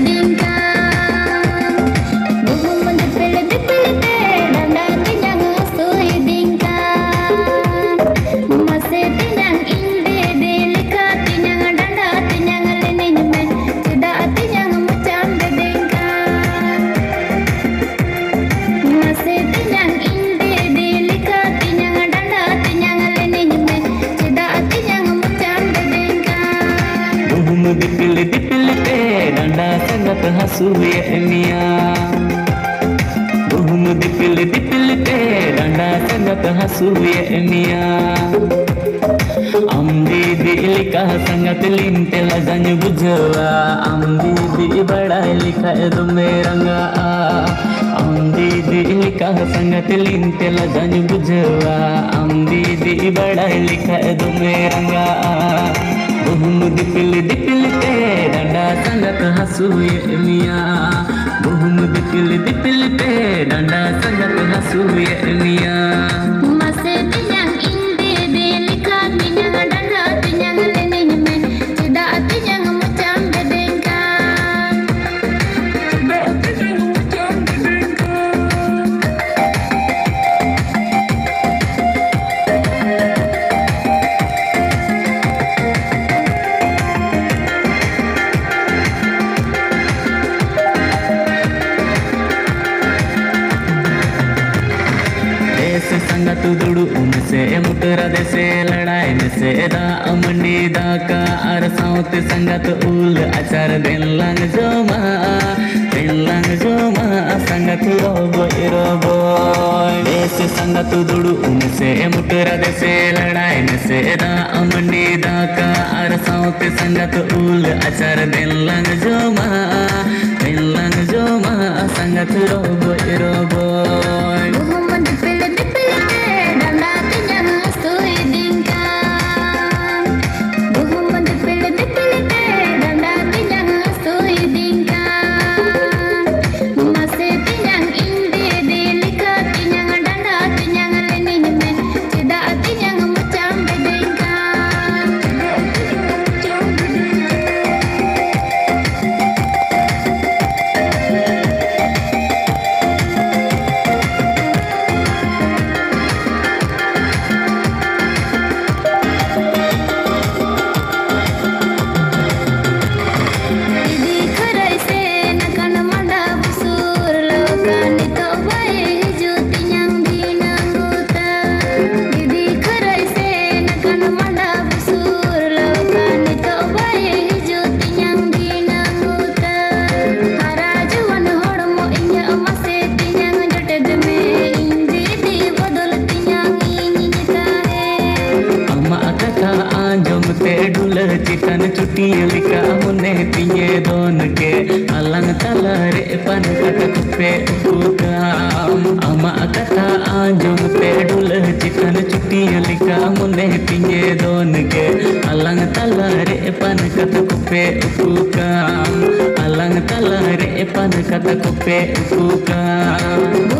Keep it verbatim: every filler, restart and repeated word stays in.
Dipilih-dipilih danda sangat hasu ya Nia. Buhum dipilih-dipilih danda sangat hasu ya Nia. Amdi dilika sangat lintel janju bujwa. Amdi di bada lika edu meranga. Amdi dilika sangat lintel janju bujwa. Amdi di bada lika edu meranga. Buhum dipilih-dipilih danda sangat hasu ya Nia. Buhum dipilih-dipilih danda sangat hasu ya Nia. Masih tinyang indi dilikat tinyang danda tinyang leninyme tidak tinyang macam dedengkan. Tidak tinyang macam dedengkan. से संगत दुड़ू उनसे मुटरा दे से लड़ाई में से दा अमंडी दा का अरसाउत संगत उल अचार दिन लंग जोमा दिन लंग जोमा संगत रोबो रोबो ऐसे संगत दुड़ू उनसे मुटरा दे से लड़ाई में से दा अमंडी दा का अरसाउत संगत उल अचार दिन लंग जोमा दिन लंग जोमा संगत रोबो रोबो चिकन चुटी लिखा मुने पिए दोन के अलंग तलरे पन कटक पे उका अमा कथा आंजुम पे डुल चिकन चुटी लिखा मुने पिए दोन के अलंग तलरे पन कटक पे उका अलंग तलरे पन कटक पे उका